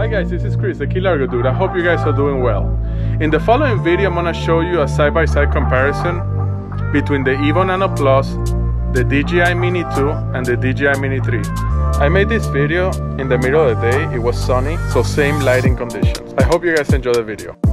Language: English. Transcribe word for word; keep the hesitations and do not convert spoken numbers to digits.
Hi guys, this is Chris, the Key Largo Dude. I hope you guys are doing well. In the following video, I'm gonna show you a side-by-side comparison between the EVO Nano Plus, the D J I Mini two, and the D J I Mini three. I made this video in the middle of the day. It was sunny, so same lighting conditions. I hope you guys enjoy the video.